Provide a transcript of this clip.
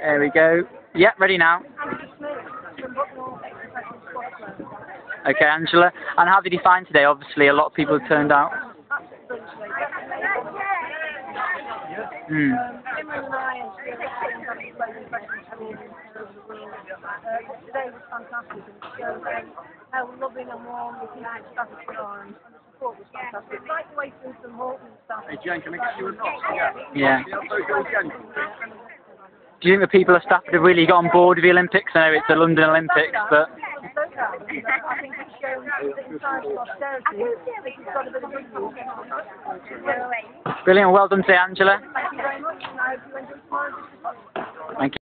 There we go. Yep, ready now. Okay, Angela. And how did you find today? Obviously, a lot of people turned out. Hmm. Today was fantastic, and it shows how loving and warm the teaching staff are, and the support was fantastic. Right the way through from Horton and stuff. Hey Jen, can I get you a box? Yeah. Do you think the people of Stafford have really got on board with the Olympics? I know it's the London Olympics, but... I think it's shown that in times of austerity, it's got a bit of influence. Brilliant. Well done today, Angela. Thank you very much, and I hope you enjoy tomorrow's. Thank you.